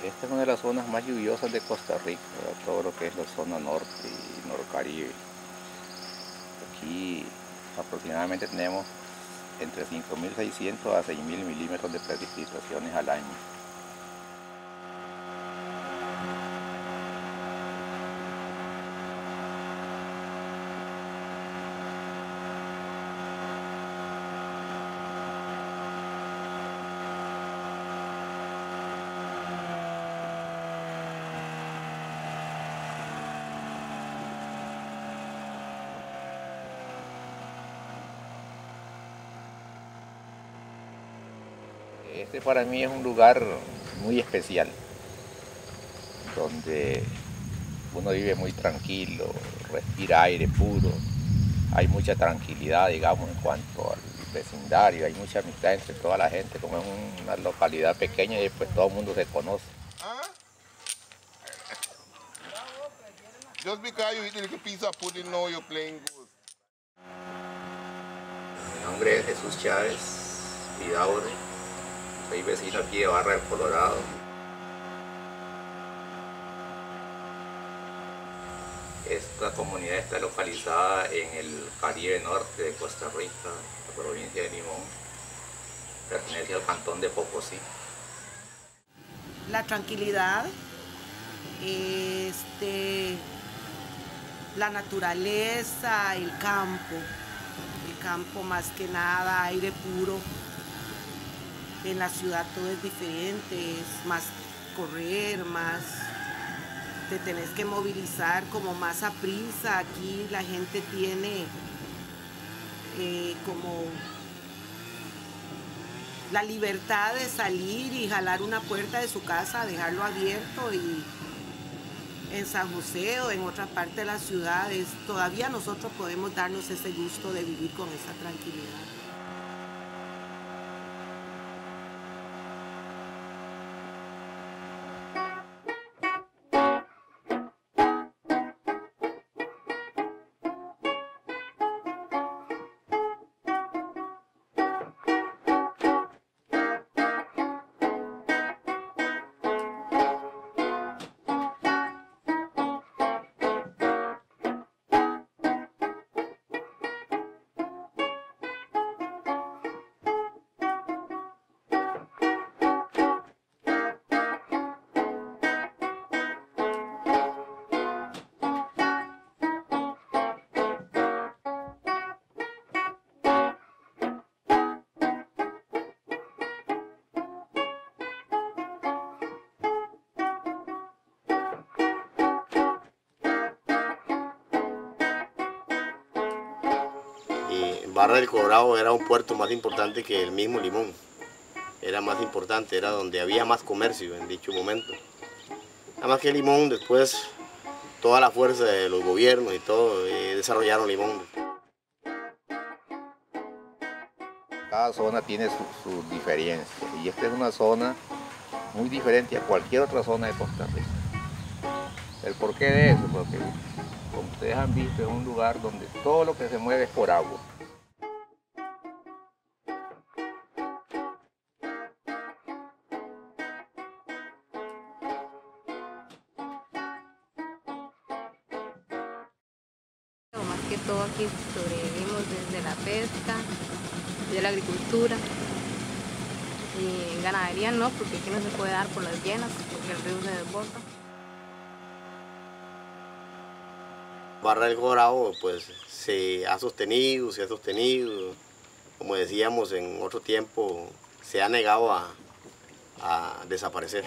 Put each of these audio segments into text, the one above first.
Esta es una de las zonas más lluviosas de Costa Rica, ¿verdad? Todo lo que es la zona norte y norcaribe. Aquí aproximadamente tenemos entre 5.600 a 6.000 milímetros de precipitaciones al año. Este para mí es un lugar muy especial, donde uno vive muy tranquilo, respira aire puro, hay mucha tranquilidad, digamos, en cuanto al vecindario, hay mucha amistad entre toda la gente, como es una localidad pequeña y pues todo el mundo se conoce. Just because you eat a little piece of pudding now you're playing good. Mi nombre es Jesús Chávez Vidaure, soy vecino aquí de Barra del Colorado. Esta comunidad está localizada en el Caribe Norte de Costa Rica, la provincia de Limón. Pertenece al cantón de Pocosí. La tranquilidad, la naturaleza, el campo más que nada, aire puro. En la ciudad todo es diferente, es más correr, más te tenés que movilizar como más a prisa. Aquí la gente tiene como la libertad de salir y jalar una puerta de su casa, dejarlo abierto, y en San José o en otra parte de las ciudades todavía nosotros podemos darnos ese gusto de vivir con esa tranquilidad. Barra del Colorado era un puerto más importante que el mismo Limón. Era más importante, era donde había más comercio en dicho momento. Nada más que Limón, después toda la fuerza de los gobiernos y todo desarrollaron Limón. Cada zona tiene sus diferencias y esta es una zona muy diferente a cualquier otra zona de Costa Rica. ¿El porqué de eso? Porque como ustedes han visto es un lugar donde todo lo que se mueve es por agua. Más que todo aquí sobrevivimos desde la pesca, de la agricultura y ganadería no, porque aquí no se puede dar por las llenas, porque el río se desborda. Barra del Colorado pues se ha sostenido, como decíamos en otro tiempo, se ha negado a desaparecer.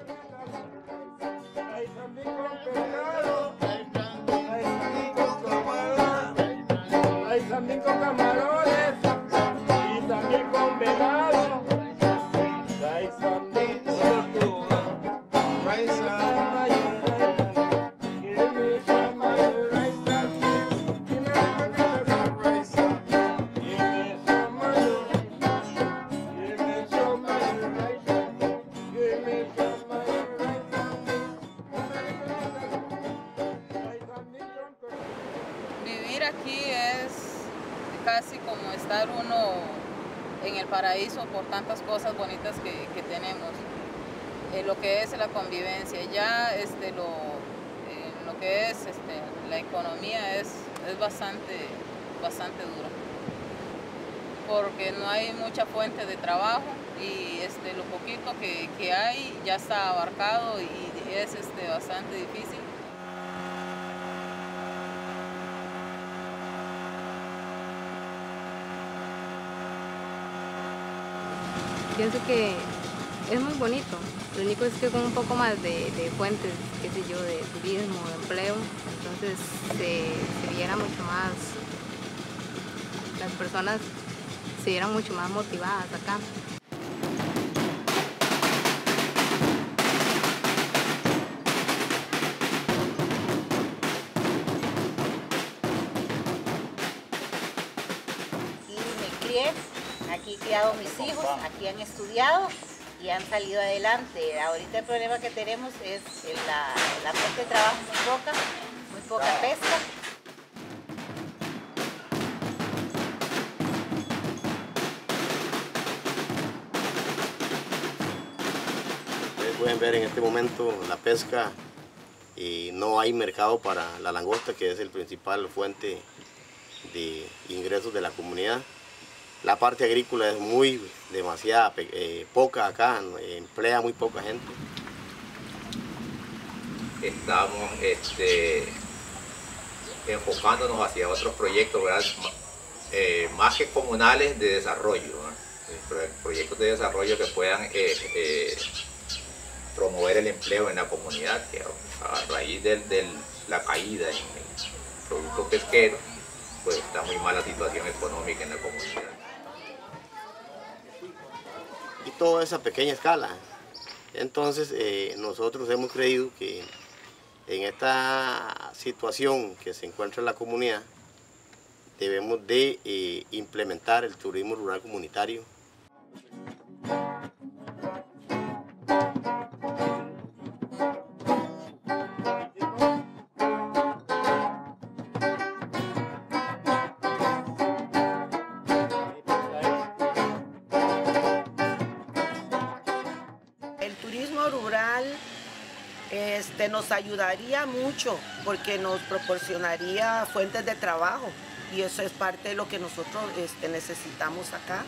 También con camarones y también con venado. Vivir aquí es casi como estar uno en el paraíso por tantas cosas bonitas que tenemos. lo que es la convivencia. Ya lo que es la economía es bastante duro, porque no hay mucha fuente de trabajo y lo poquito que hay ya está abarcado y es bastante difícil. Pienso que es muy bonito, lo único es que con un poco más de fuentes, qué sé yo, de turismo, de empleo, entonces se viera mucho más, las personas se vieran mucho más motivadas acá. Aquí he criado a mis hijos, aquí han estudiado y han salido adelante. Ahorita el problema que tenemos es la fuente de trabajo muy poca pesca. Ustedes pueden ver en este momento la pesca y no hay mercado para la langosta, que es el principal fuente de ingresos de la comunidad. La parte agrícola es demasiada poca acá, emplea muy poca gente. Estamos enfocándonos hacia otros proyectos, ¿verdad? Más que comunales, de desarrollo, ¿verdad? Proyectos de desarrollo que puedan promover el empleo en la comunidad, que a raíz de la caída en el producto pesquero, pues está muy mala situación económica en la comunidad. Y toda esa pequeña escala. Entonces nosotros hemos creído que en esta situación que se encuentra en la comunidad debemos de implementar el turismo rural comunitario. Rural nos ayudaría mucho porque nos proporcionaría fuentes de trabajo y eso es parte de lo que nosotros necesitamos acá.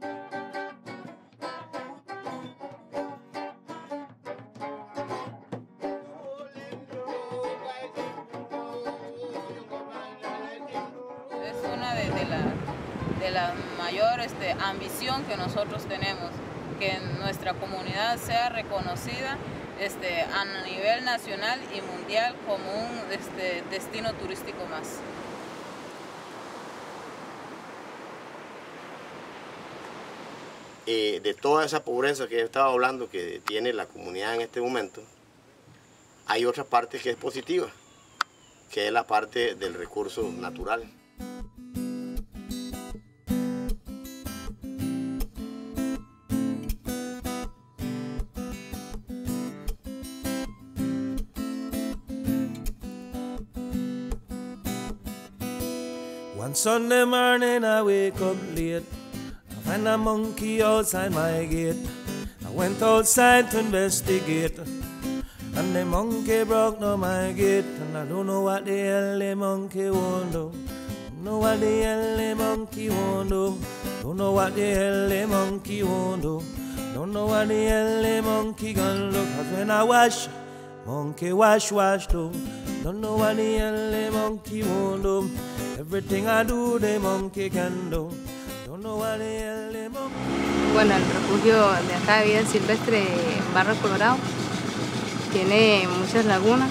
Es una de la mayor ambición que nosotros tenemos, que nuestra comunidad sea reconocida a nivel nacional y mundial como un destino turístico más. De toda esa pobreza que he estado hablando que tiene la comunidad en este momento, hay otra parte que es positiva, que es la parte del recurso natural. One Sunday morning I wake up late, I find a monkey outside my gate. I went outside to investigate, and the monkey broke down my gate. And I don't know what the hell the monkey won't do. Don't know what the hell the monkey won't do. Don't know what the hell the monkey won't do. Don't know what the hell the monkey gonna do. 'Cause when I wash, monkey wash too. Don't know what the hell the monkey won't do. Everything I do, the monkey can do. Don't know what the hell the monkey. Bueno, el refugio de acá de vida silvestre Barra del Colorado tiene muchas lagunas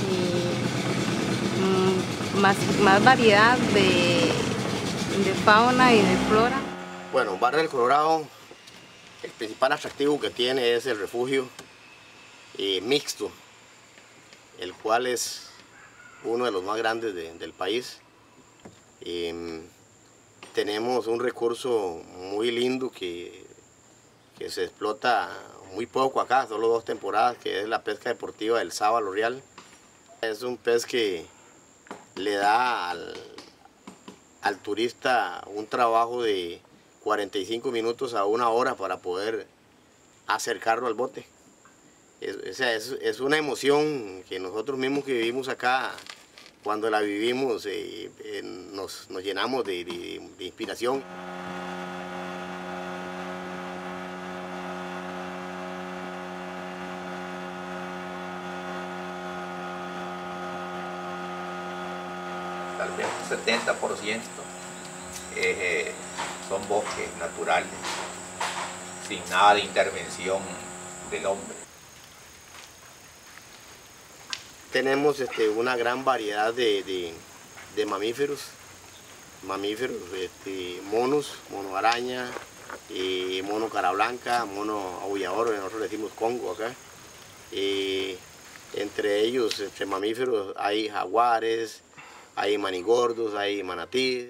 y más variedad de fauna y de flora. Bueno, Barra del Colorado, el principal atractivo que tiene es el refugio mixto, el cual es uno de los más grandes del país. Tenemos un recurso muy lindo que se explota muy poco acá, solo 2 temporadas, que es la pesca deportiva del sábalo real. Es un pez que le da al turista un trabajo de 45 minutos a 1 hora para poder acercarlo al bote. O sea, es una emoción que nosotros mismos que vivimos acá, cuando la vivimos, nos llenamos de inspiración. Tal vez un 70% son bosques naturales, sin nada de intervención del hombre. Tenemos una gran variedad de mamíferos, monos, mono araña, mono cara blanca, mono aullador, nosotros le decimos congo acá. Entre ellos, entre mamíferos, hay jaguares, hay manigordos, hay manatíes.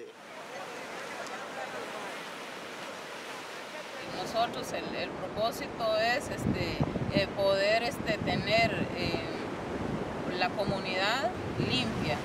Nosotros el propósito es poder tener la comunidad limpia.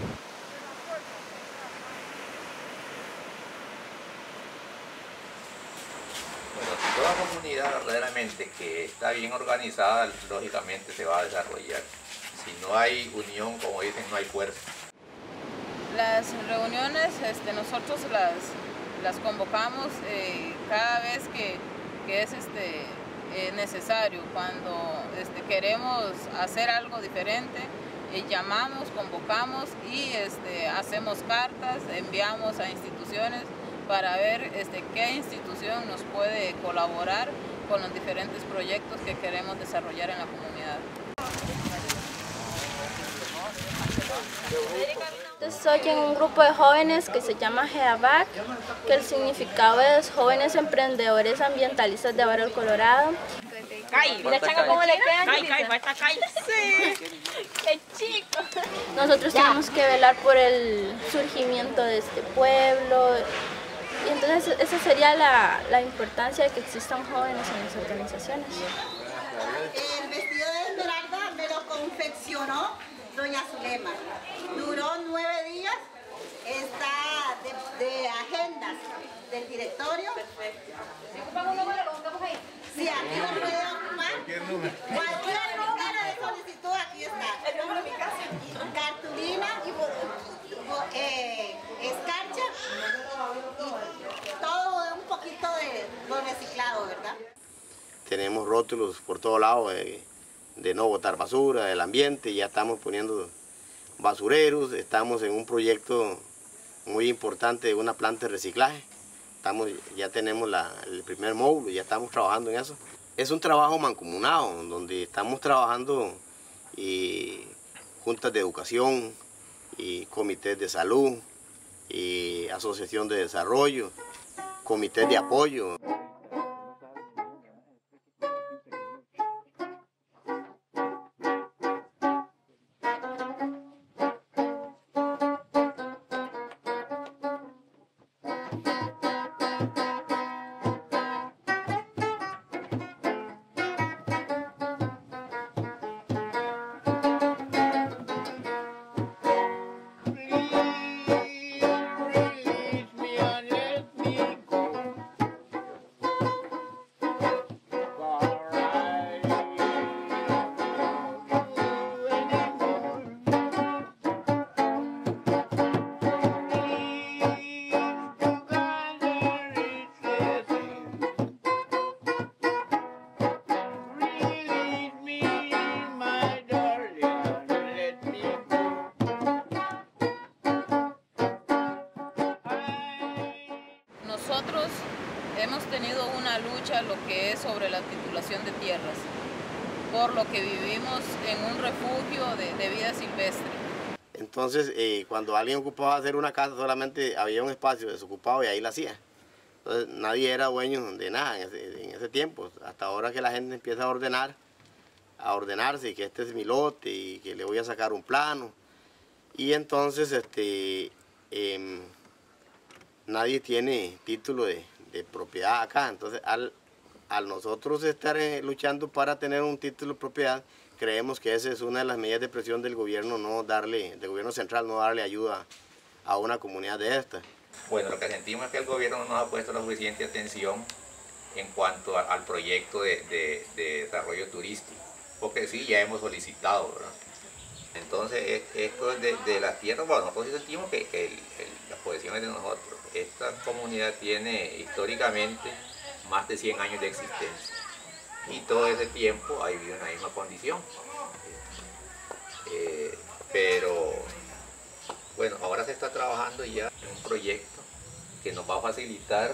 Bueno, si toda comunidad verdaderamente que está bien organizada, lógicamente se va a desarrollar. Si no hay unión, como dicen, no hay fuerza. Las reuniones nosotros las convocamos cada vez que es necesario. Cuando queremos hacer algo diferente, llamamos, convocamos y hacemos cartas, enviamos a instituciones para ver qué institución nos puede colaborar con los diferentes proyectos que queremos desarrollar en la comunidad. Estoy en un grupo de jóvenes que se llama GEABAC, que el significado es Jóvenes Emprendedores Ambientalistas de Barrio El Colorado. Mira, Changa, cómo le quedan. Sí. Qué chico. Nosotros tenemos que velar por el surgimiento de este pueblo. Y entonces esa sería la importancia de que existan jóvenes en las organizaciones. El vestido de Esmeralda me lo confeccionó doña Zulema. Duró 9 días, está de agendas del directorio. Perfecto. Si ocupamos un número, lo buscamos ahí. Sí, aquí lo puede ocupar. Cualquier número de solicitud, aquí está. El número de mi casa. Cartulina y escarcha. Y todo un poquito de lo reciclado, ¿verdad? Tenemos rótulos por todos lados de no botar basura, del ambiente, ya estamos poniendo basureros, estamos en un proyecto muy importante de una planta de reciclaje. Ya tenemos el primer módulo, ya estamos trabajando en eso. Es un trabajo mancomunado, donde estamos trabajando juntas de educación, y comités de salud, y asociación de desarrollo, comités de apoyo. Nosotros hemos tenido una lucha lo que es sobre la titulación de tierras, por lo que vivimos en un refugio de vida silvestre. Entonces, cuando alguien ocupaba hacer una casa, solamente había un espacio desocupado y ahí la hacía. Entonces, nadie era dueño de nada en ese tiempo, hasta ahora que la gente empieza a ordenarse, que este es mi lote y que le voy a sacar un plano. Y entonces, nadie tiene título de propiedad acá. Entonces, al nosotros estar luchando para tener un título de propiedad, creemos que esa es una de las medidas de presión del gobierno, del gobierno central, no darle ayuda a una comunidad de esta. Bueno, lo que sentimos es que el gobierno no nos ha puesto la suficiente atención en cuanto al proyecto de desarrollo turístico. porque sí, ya hemos solicitado, ¿verdad? Entonces, esto de las tierras, bueno, nosotros sí sentimos que la posesión es de nosotros. Esta comunidad tiene históricamente más de 100 años de existencia y todo ese tiempo ha vivido en la misma condición. Pero bueno, ahora se está trabajando ya en un proyecto que nos va a facilitar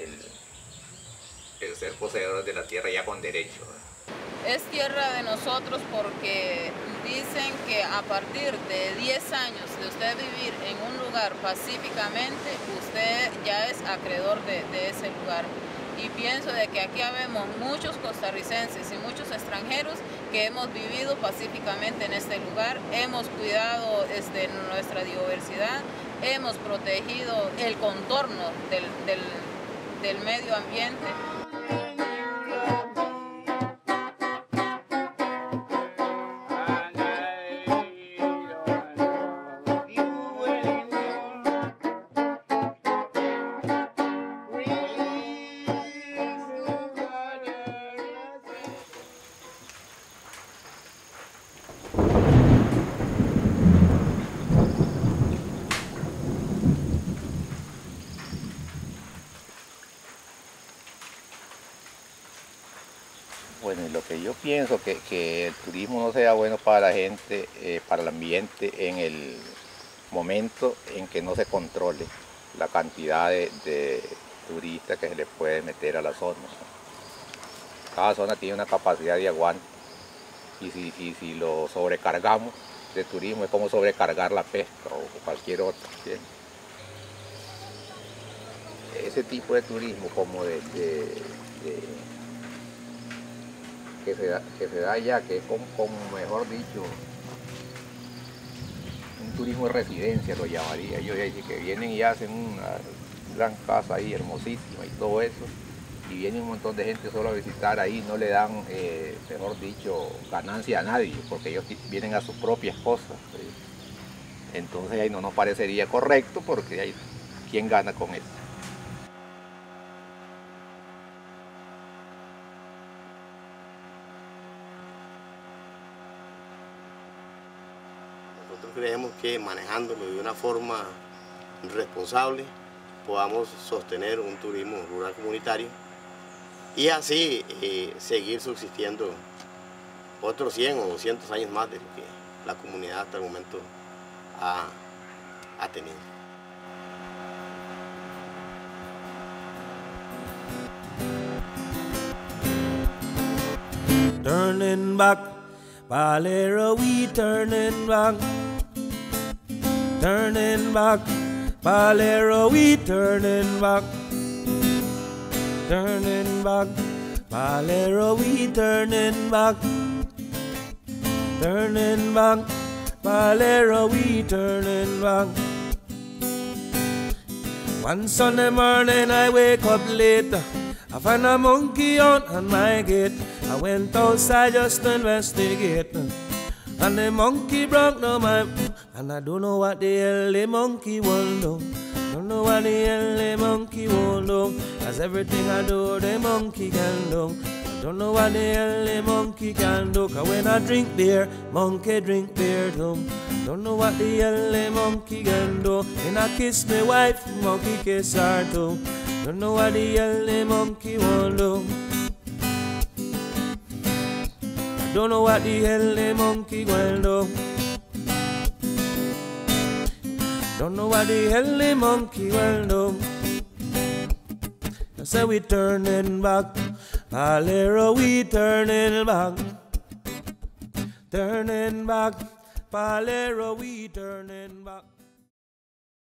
el ser poseedores de la tierra ya con derecho, ¿verdad? Es tierra de nosotros porque dicen que a partir de 10 años de usted vivir en un lugar pacíficamente, usted ya es acreedor de ese lugar. Y pienso de que aquí habemos muchos costarricenses y muchos extranjeros que hemos vivido pacíficamente en este lugar, hemos cuidado nuestra diversidad, hemos protegido el contorno del medio ambiente. Bueno, y lo que yo pienso que el turismo no sea bueno para la gente, para el ambiente, en el momento en que no se controle la cantidad de turistas que se le puede meter a la zona. Cada zona tiene una capacidad de aguante y si lo sobrecargamos de turismo es como sobrecargar la pesca o cualquier otra. ¿Sí? Ese tipo de turismo como que se da allá, que es como mejor dicho, un turismo de residencia lo llamaría yo, que vienen y hacen una gran casa ahí hermosísima y todo eso, y viene un montón de gente solo a visitar ahí, no le dan, mejor dicho, ganancia a nadie, porque ellos vienen a sus propias cosas. Entonces ahí no nos parecería correcto, porque hay quien gana con eso. Nosotros creemos que manejándolo de una forma responsable podamos sostener un turismo rural comunitario y así seguir subsistiendo otros 100 o 200 años más de lo que la comunidad hasta el momento ha tenido. Turning back, Valero, we turning back. Turning back, Valero, we turning back. Turning back, Valero, we turning back. Turning back, Valero, we turning back. One Sunday morning I wake up late, I find a monkey out on my gate. I went outside just to investigate, and the monkey broke down my, and I don't know what the hell the monkey won't do. Don't know what the hell the monkey won't do, 'cause everything I do the monkey can do. I don't know what the hell the monkey can do, 'cause when I drink beer, monkey drink beer too. Don't know what the hell the monkey can do. When I kiss my wife, monkey kiss her too. Don't know what the hell the monkey won't do. Don't know what the hell the monkey will do. Don't know what the hell the monkey will do. I say we turning back, Valero, we turning back. Turning back, Valero, we turning back.